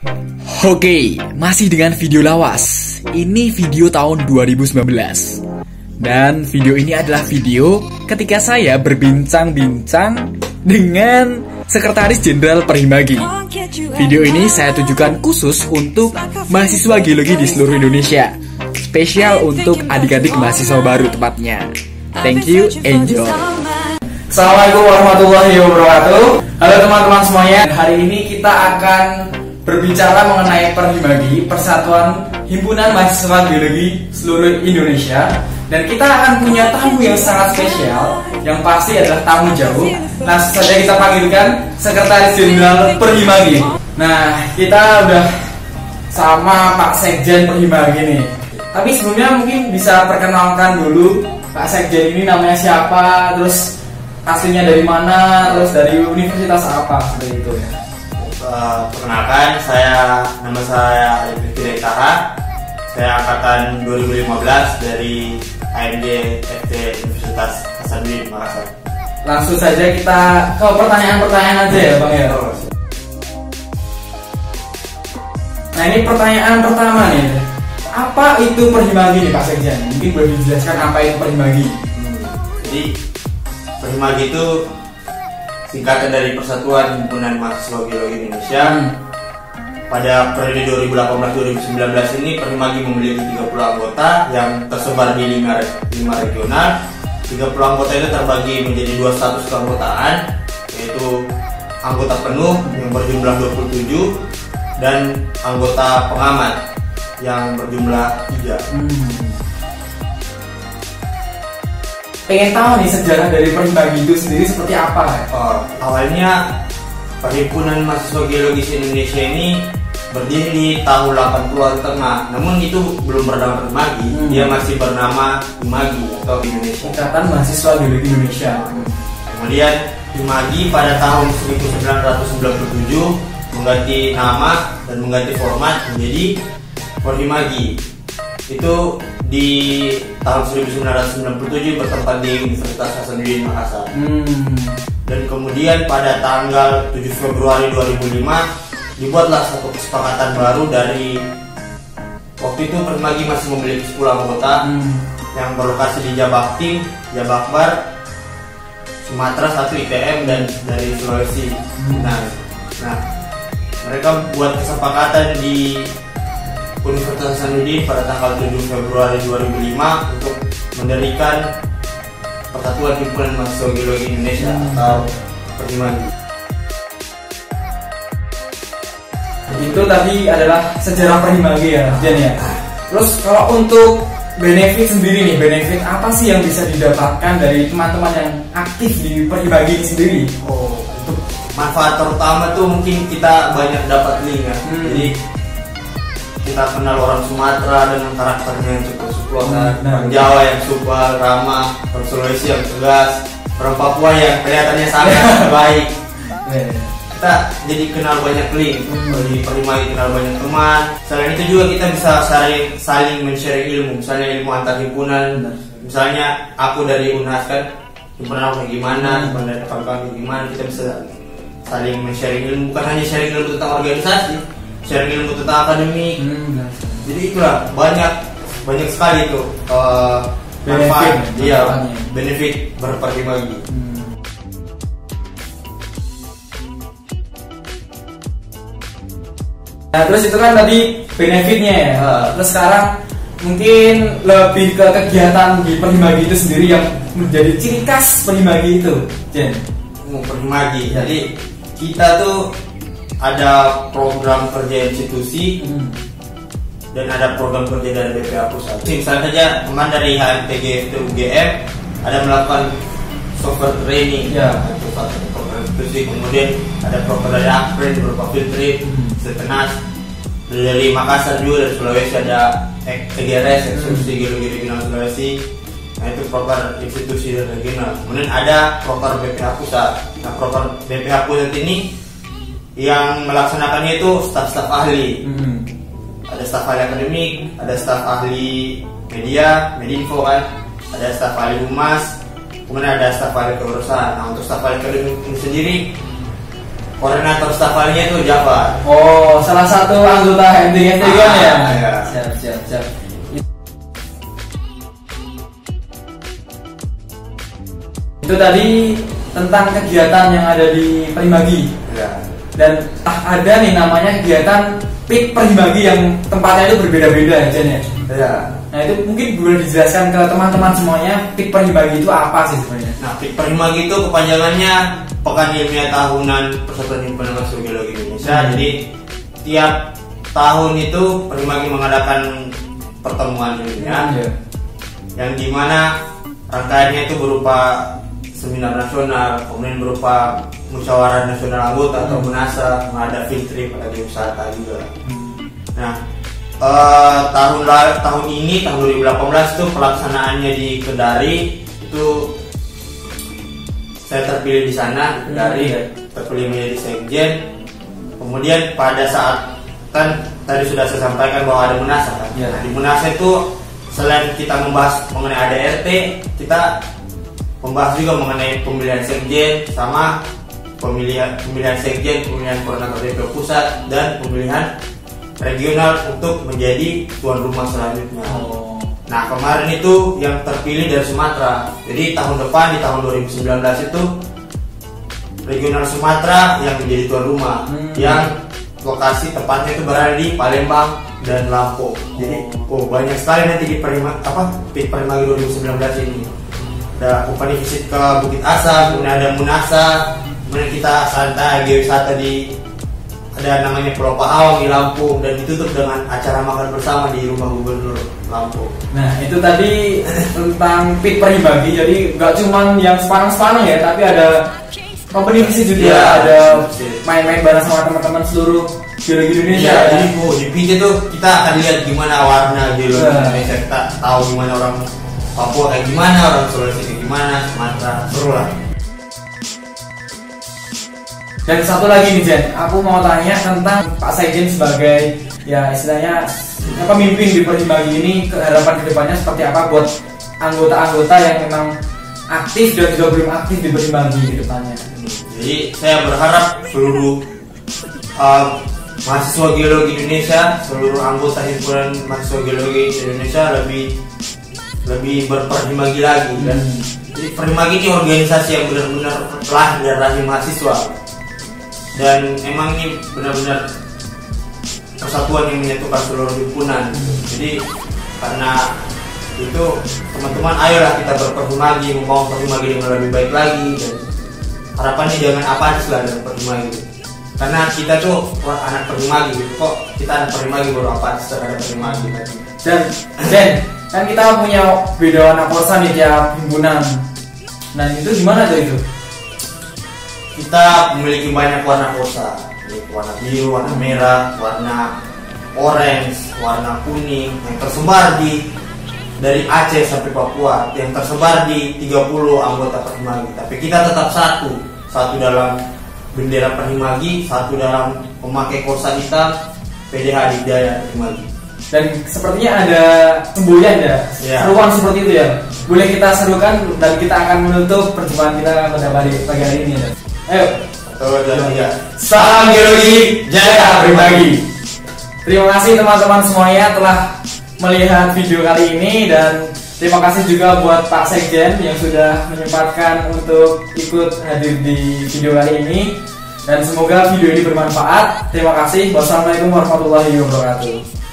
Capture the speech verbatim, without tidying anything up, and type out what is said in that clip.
Oke, masih dengan video lawas. Ini video tahun dua ribu sembilan belas. Dan video ini adalah video ketika saya berbincang-bincang dengan Sekretaris Jenderal Perhimagi. Video ini saya tujukan khusus untuk mahasiswa geologi di seluruh Indonesia. Spesial untuk adik-adik mahasiswa baru tepatnya. Thank you, enjoy. Assalamualaikum warahmatullahi wabarakatuh. Halo teman-teman semuanya. Hari ini kita akan berbicara mengenai Perhimagi, Persatuan Himpunan Mahasiswa Geologi seluruh Indonesia. Dan kita akan punya tamu yang sangat spesial, yang pasti adalah tamu jauh. Langsung saja kita panggilkan Sekretaris Jenderal Perhimagi. Nah, kita udah sama Pak Sekjen Perhimagi nih. Tapi sebelumnya mungkin bisa perkenalkan dulu Pak Sekjen ini namanya siapa, terus aslinya dari mana, terus dari universitas apa, seperti itu ya. Uh, perkenalkan, saya nama saya Rifki Daitara. Saya angkatan dua ribu lima belas dari A M D F T Universitas Hasanuddin Makassar. Langsung saja kita ke pertanyaan-pertanyaan aja ya Bang ya. Nah, ini pertanyaan pertama nih. Apa itu Perhimagi nih Pak Sekjen? Mungkin boleh dijelaskan apa itu Perhimagi? Hmm. Jadi Perhimagi itu singkatan dari Persatuan Himpunan Mahasiswa Geologi Indonesia. Hmm. Pada periode dua ribu delapan belas dua ribu sembilan belas ini Perhimagi memiliki tiga puluh anggota yang tersebar di lima, lima regional. tiga puluh anggota itu terbagi menjadi dua status keanggotaan, yaitu anggota penuh yang berjumlah dua puluh tujuh dan anggota pengamat yang berjumlah tiga. Hmm. Pengen tahu nih sejarah dari Perhimagi itu sendiri seperti apa? Oh, awalnya Perhimpunan Mahasiswa Geologi Indonesia ini berdiri di tahun delapan puluhan tengah. Namun itu belum bernama Perhimagi, hmm. dia masih bernama Himagi atau Indonesia. Ikatan Mahasiswa Geologi Indonesia. Hmm. Kemudian Himagi pada tahun seribu sembilan ratus sembilan puluh tujuh mengganti nama dan mengganti format menjadi Perhimagi. Itu di tahun seribu sembilan ratus sembilan puluh tujuh bertempat di Universitas Hasanuddin Makassar. Hmm. Dan kemudian pada tanggal tujuh Februari dua ribu lima dibuatlah satu kesepakatan baru dari, waktu itu Perhimagi masih memiliki sepuluh anggota hmm. yang berlokasi di Jabakti, Jabakbar, Sumatera satu I T M dan dari Sulawesi. Hmm. Nah, nah, mereka buat kesepakatan di Universitas Hasanuddin pada tanggal tujuh Februari dua ribu lima untuk mendirikan Persatuan Himpunan Mahasiswa Geologi Indonesia hmm. atau Perhimagi. Itu tadi adalah sejarah Perhimagi ya, Jen ya. Terus kalau untuk benefit sendiri nih, benefit apa sih yang bisa didapatkan dari teman-teman yang aktif di Perhimagi ini sendiri? Oh, untuk manfaat terutama tuh mungkin kita banyak dapat link ya. Hmm. Jadi kita kenal orang Sumatera dengan karakternya yang cukup suplosan, hmm, orang Jawa yang supel, ramah, orang Sulawesi yang tegas, orang Papua yang kelihatannya sangat baik. Yeah. Kita jadi kenal banyak link, hmm. di Perhimagi kenal banyak teman. Selain itu juga kita bisa saling saling men-share ilmu, misalnya ilmu antar himpunan. Hmm. Misalnya aku dari U N A S kan, himpunan aku kayak gimana, hmm. himpunan dari kawan-kawan kayak gimana, kita bisa saling men-share ilmu, bukan hanya sharing ilmu tentang organisasi, sharing ilmu tentang akademik. Hmm. Jadi itulah banyak banyak sekali itu uh, benefit, iya, benefit berperhimagi. Hmm. Nah, terus itu kan tadi benefitnya ya. Uh, terus sekarang mungkin lebih ke kegiatan di Perhimagi itu sendiri yang menjadi ciri khas Perhimagi itu, Jen. Oh, Perhimagi. Jadi kita tuh ada program kerja institusi hmm. dan ada program kerja dari B P A pusat. Misalnya saja teman dari H M T G F T U G M ada melakukan software training ya, itu satu program institusi. Kemudian ada program dari Akpren berupa field trip, hmm. Setenas. Dari Makassar juga, dari Sulawesi ada E G R S, Eksekusi hmm. Geologi Regional Sulawesi. Nah, itu program institusi regional. Kemudian ada program B P H pusat. Nah, program B P H pusat ini yang melaksanakannya itu staf-staf ahli. Hmm. Ada staf ahli akademik, ada staf ahli media, medinfo kan, ada staf ahli humas, kemudian ada staf ahli keurusan. Nah, untuk staf ahli akademik ini sendiri koordinator staf ahlinya itu Jafar. Oh, salah satu anggota H M D N T kan Ah, ya? iya. Siap, siap, siap. Itu tadi tentang kegiatan yang ada di Perhimagi. Ya. Dan ah, ada nih namanya kegiatan P I K Perhimagi yang tempatnya itu berbeda-beda ya, Jen ya. Ya. Nah itu mungkin boleh dijelaskan ke teman-teman semuanya P I K Perhimagi itu apa sih sebenarnya? Nah, P I K Perhimagi itu kepanjangannya Pekan Ilmiah Tahunan Persatuan Himpunan Mahasiswa Geologi Indonesia. Hmm. Jadi tiap tahun itu Perhimagi mengadakan pertemuan ilmiah Hmm, ya. yang dimana rangkaiannya itu berupa seminar nasional, kemudian berupa musyawarah nasional anggota atau Hmm. munasa, ada field trip, ada wisata juga. Hmm. Nah, eh, tahun la- tahun ini tahun dua ribu delapan belas itu pelaksanaannya di Kendari itu saya terpilih di sana dari Hmm. terpilih menjadi sekjen. Kemudian pada saat kan tadi sudah saya sampaikan bahwa ada munasa kan. Ya. Nah, di munasa itu selain kita membahas mengenai A D R T, kita membahas juga mengenai pemilihan sekjen sama pemilihan pemilihan sekjen, pemilihan koordinator D P pusat dan pemilihan regional untuk menjadi tuan rumah selanjutnya. Oh. Nah, kemarin itu yang terpilih dari Sumatera. Jadi tahun depan di tahun dua ribu sembilan belas itu regional Sumatera yang menjadi tuan rumah. Hmm. Yang lokasi tepatnya itu berada di Palembang dan Lampung. Jadi oh banyak sekali nanti di Perima, apa P I K Perhimagi dua ribu sembilan belas ini. Ada company visit ke Bukit Asam, kemudian ada Munasa, kemudian kita santai geowisata di ada namanya Pulau Pahawang di Lampung dan ditutup dengan acara makan bersama di rumah Gubernur Lampung. Nah itu tadi tentang P I K Perhimagi, jadi nggak cuman yang sepanang-sepanang ya, tapi ada company visit juga, Ya, ada visit. main-main bareng sama teman-teman seluruh geologi Indonesia. Iya, ya. jadi oh, di P I C tuh kita akan lihat gimana warna geologi Nah. Indonesia, kita tahu gimana orang Papua kayak gimana, orang Sulawesi kayak gimana, Sumatera, seru lah. Dan satu lagi nih Jen, aku mau tanya tentang Pak Sekjen sebagai ya istilahnya pemimpin di Perhimagi ini, harapan kedepannya seperti apa buat anggota-anggota yang memang aktif dan juga belum aktif di Perhimagi ke depannya. Jadi saya berharap seluruh uh, mahasiswa geologi Indonesia, seluruh anggota himpunan mahasiswa geologi Indonesia lebih lebih berperhimagi lagi dan jadi Perhimagi ini organisasi yang benar-benar lahir dari rahim mahasiswa dan emang ini benar-benar persatuan yang menyatukan seluruh himpunan. Jadi karena itu teman-teman ayolah kita berperhimagi, membangun Perhimagi dengan lebih baik lagi dan harapannya jangan apatis lah dengan Perhimagi karena kita tuh wah, anak Perhimagi gitu. Kok kita anak Perhimagi baru apatis terhadap Perhimagi tadi. Dan Jen, kan kita punya beda warna korsa nih tiap himpunan. Nah itu gimana tuh itu? Kita memiliki banyak warna korsa, yaitu warna biru, warna merah, warna orange, warna kuning yang tersebar di dari Aceh sampai Papua, yang tersebar di tiga puluh anggota Perhimagi. Tapi kita tetap satu, satu dalam bendera Perhimagi, satu dalam memakai korsa hitam P D H Hidayah Perhimagi. Dan sepertinya ada semboyan ya, Ya. seruan seperti itu ya. Boleh kita serukan dan kita akan menutup perjumpaan kita pada pagi pagi hari ini ya. Ayo. Satu, dua, tiga. Salam geologi, jaga Perhimagi. Terima kasih teman-teman semuanya telah melihat video kali ini dan terima kasih juga buat Pak Sekjen yang sudah menyempatkan untuk ikut hadir di video kali ini dan semoga video ini bermanfaat. Terima kasih. Wassalamualaikum warahmatullahi wabarakatuh.